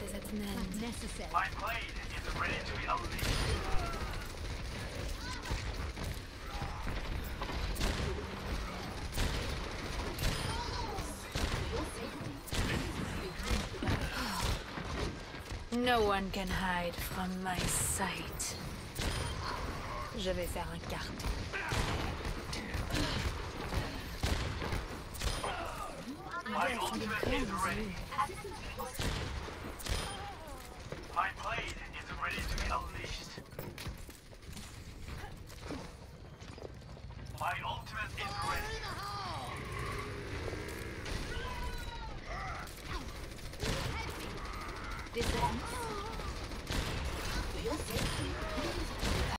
ces ânes. Not necessary. My blade is ready to be unleashed. No one can hide from my sight. Je vais faire un carton. My ultimate is ready. My blade is ready to be unleashed. My ultimate is ready. This ends.